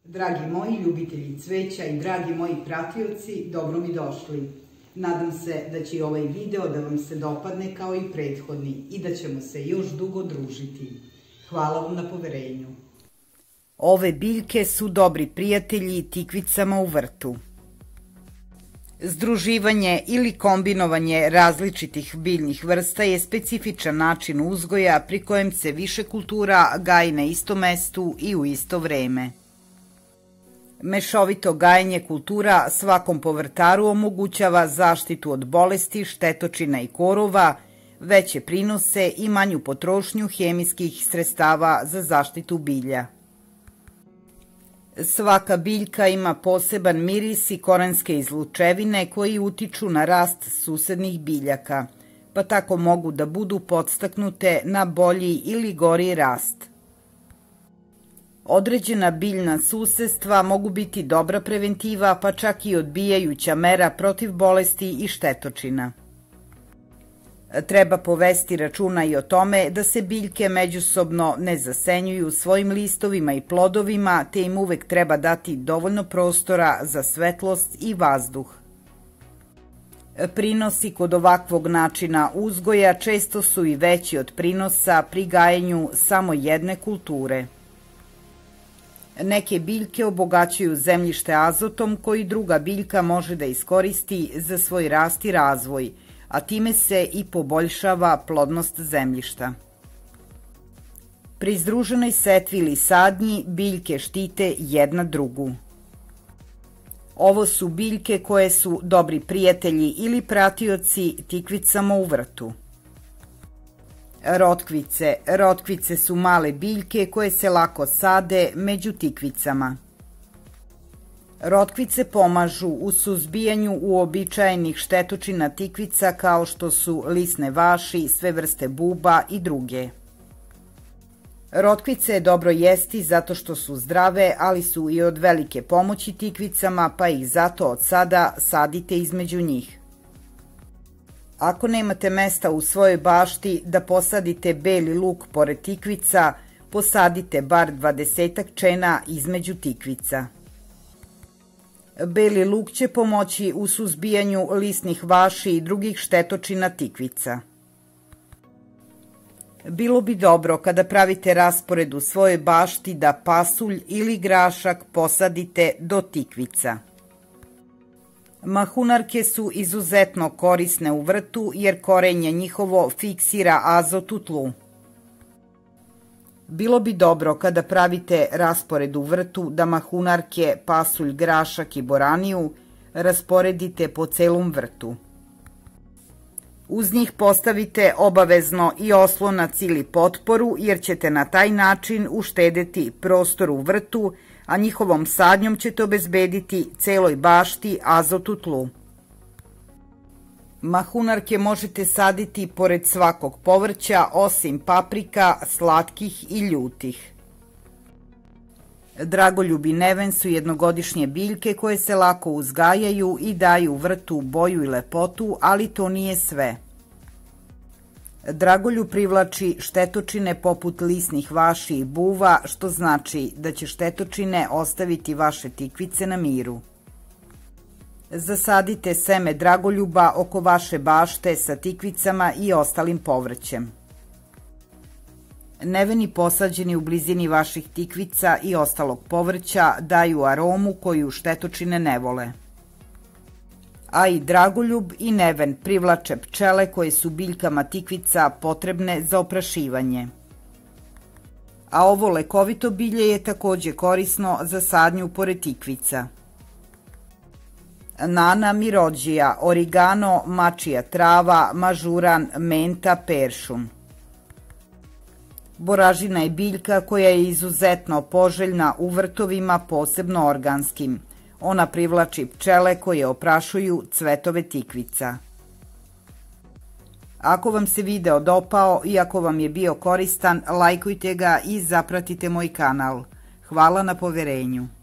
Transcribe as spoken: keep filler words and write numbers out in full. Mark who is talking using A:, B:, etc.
A: Dragi moji ljubitelji cveća i dragi moji pratioci, dobro mi došli. Nadam se da će i ovaj video da vam se dopadne kao i prethodni i da ćemo se još dugo družiti. Hvala vam na poverenju.
B: Ove biljke su dobri prijatelji tikvicama u vrtu. Združivanje ili kombinovanje različitih biljnih vrsta je specifičan način uzgoja pri kojem se više kultura gaji na istom mestu i u isto vreme. Mešovito gajenje kultura svakom povrtaru omogućava zaštitu od bolesti, štetočina i korova, veće prinose i manju potrošnju hemijskih sredstava za zaštitu bilja. Svaka biljka ima poseban miris i korenske izlučevine koji utiču na rast susednih biljaka, pa tako mogu da budu podstaknute na bolji ili gori rast. Određena biljna susedstva mogu biti dobra preventiva, pa čak i odbijajuća mera protiv bolesti i štetočina. Treba povesti računa i o tome da se biljke međusobno ne zasenjuju svojim listovima i plodovima, te im uvek treba dati dovoljno prostora za svetlost i vazduh. Prinosi kod ovakvog načina uzgoja često su i veći od prinosa pri gajenju samo jedne kulture. Neke biljke obogaćuju zemljište azotom koji druga biljka može da iskoristi za svoj rast i razvoj, a time se i poboljšava plodnost zemljišta. Pri združenoj setvi ili sadnji biljke štite jedna drugu. Ovo su biljke koje su dobri prijatelji ili pratioci tikvicama u vrtu. Rotkvice. Rotkvice su male biljke koje se lako sade među tikvicama. Rotkvice pomažu u suzbijanju uobičajenih štetočina tikvica kao što su lisne vaši, sve vrste buba i druge. Rotkvice je dobro jesti zato što su zdrave, ali su i od velike pomoći tikvicama, pa ih zato od sada sadite između njih. Ako nemate mesta u svojoj bašti da posadite beli luk pored tikvica, posadite bar dvadesetak čena između tikvica. Beli luk će pomoći u suzbijanju lisnih vaši i drugih štetočina tikvica. Bilo bi dobro kada pravite raspored u svojoj bašti da pasulj ili grašak posadite do tikvica. Mahunarke su izuzetno korisne u vrtu jer korenje njihovo fiksira azot u tlu. Bilo bi dobro kada pravite raspored u vrtu da mahunarke, pasulj, grašak i boraniju rasporedite po celom vrtu. Uz njih postavite obavezno i oslonac ili potporu jer ćete na taj način uštedeti prostor u vrtu, a njihovom sadnjom ćete obezbediti celoj bašti azot u tlu. Mahunarke možete saditi pored svakog povrća osim paprika, slatkih i ljutih. Dragoljub i neven su jednogodišnje biljke koje se lako uzgajaju i daju vrtu boju i lepotu, ali to nije sve. Dragoljub privlači štetočine poput lisnih vaši i buva, što znači da će štetočine ostaviti vaše tikvice na miru. Zasadite seme dragoljuba oko vaše bašte sa tikvicama i ostalim povrćem. Neveni posađeni u blizini vaših tikvica i ostalog povrća daju aromu koju štetočine ne vole. A i dragoljub i neven privlače pčele koje su biljkama tikvica potrebne za oprašivanje. A ovo lekovito bilje je takođe korisno za sadnju pored tikvica. Nana, mirođija, origano, mačija trava, mažuran, menta, peršun. Boražina je biljka koja je izuzetno poželjna u vrtovima, posebno organskim. Ona privlači pčele koje oprašuju cvetove tikvica. Ako vam se video dopao i ako vam je bio koristan, lajkujte ga i zapratite moj kanal. Hvala na poverenju.